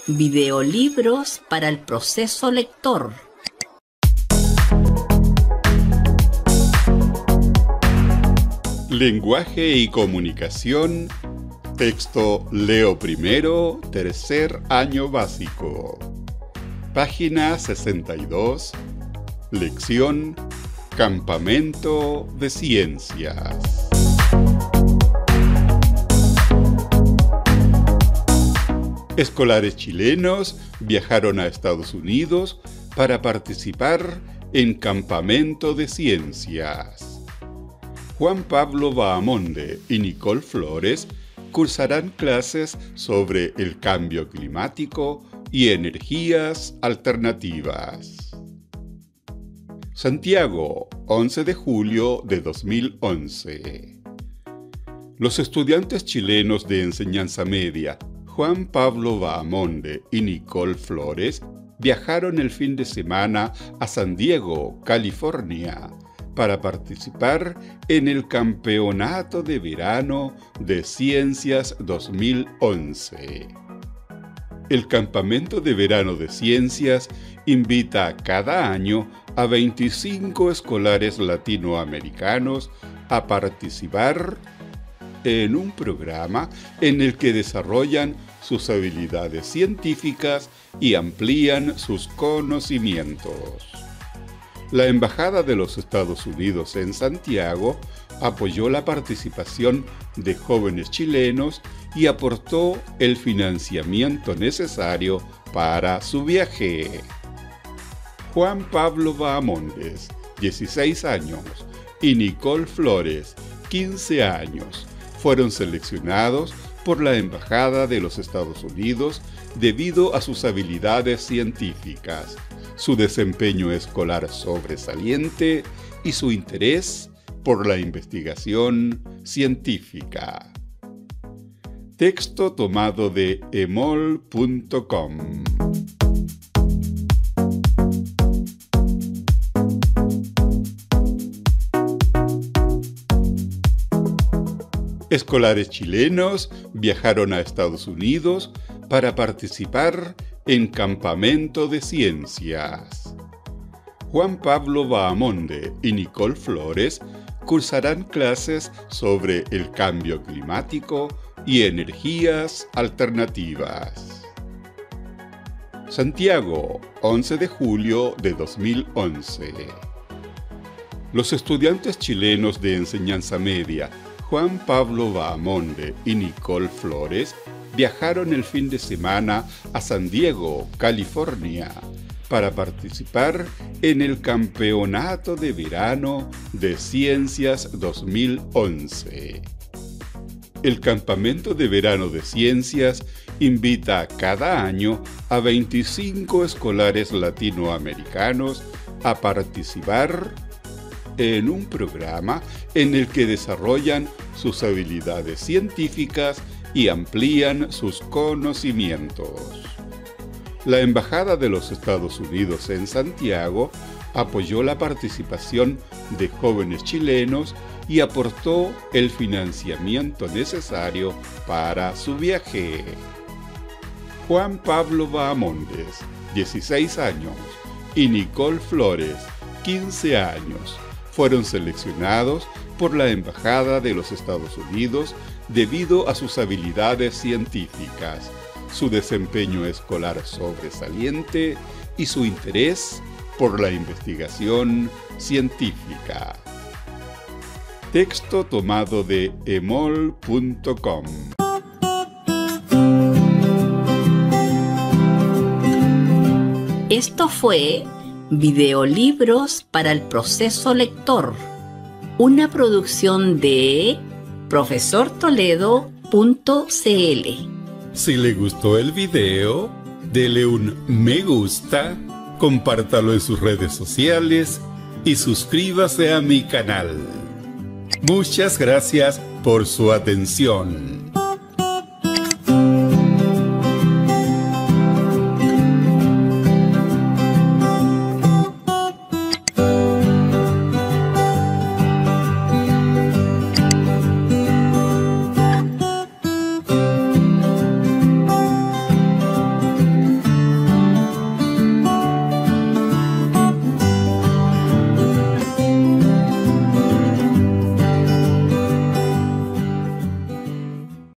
Videolibros para el proceso lector. Lenguaje y comunicación. Texto Leo Primero, tercer año básico. Página 62. Lección Campamento de Ciencias. Escolares chilenos viajaron a Estados Unidos para participar en Campamento de Ciencias. Juan Pablo Bahamonde y Nicole Flores cursarán clases sobre el cambio climático y energías alternativas. Santiago, 11 de julio de 2011. Los estudiantes chilenos de enseñanza media Juan Pablo Bahamonde y Nicole Flores viajaron el fin de semana a San Diego, California, para participar en el Campeonato de Verano de Ciencias 2011. El Campamento de Verano de Ciencias invita cada año a 25 escolares latinoamericanos a participar en un programa en el que desarrollan sus habilidades científicas y amplían sus conocimientos. La Embajada de los Estados Unidos en Santiago apoyó la participación de jóvenes chilenos y aportó el financiamiento necesario para su viaje. Juan Pablo Bahamondes, 16 años, y Nicole Flores, 15 años, fueron seleccionados por la Embajada de los Estados Unidos debido a sus habilidades científicas, su desempeño escolar sobresaliente y su interés por la investigación científica. Texto tomado de emol.com. Escolares chilenos viajaron a Estados Unidos para participar en Campamento de Ciencias. Juan Pablo Bahamonde y Nicole Flores cursarán clases sobre el cambio climático y energías alternativas. Santiago, 11 de julio de 2011. Los estudiantes chilenos de enseñanza media Juan Pablo Bahamonde y Nicole Flores viajaron el fin de semana a San Diego, California, para participar en el Campeonato de Verano de Ciencias 2011. El Campamento de Verano de Ciencias invita cada año a 25 escolares latinoamericanos a participar en un programa en el que desarrollan sus habilidades científicas y amplían sus conocimientos. La Embajada de los Estados Unidos en Santiago apoyó la participación de jóvenes chilenos y aportó el financiamiento necesario para su viaje. Juan Pablo Bahamondes, 16 años, y Nicole Flores, 15 años, fueron seleccionados por la Embajada de los Estados Unidos debido a sus habilidades científicas, su desempeño escolar sobresaliente y su interés por la investigación científica. Texto tomado de emol.com. Esto fue Videolibros para el proceso lector, una producción de profesortoledo.cl. Si le gustó el video, dele un me gusta, compártalo en sus redes sociales y suscríbase a mi canal. Muchas gracias por su atención.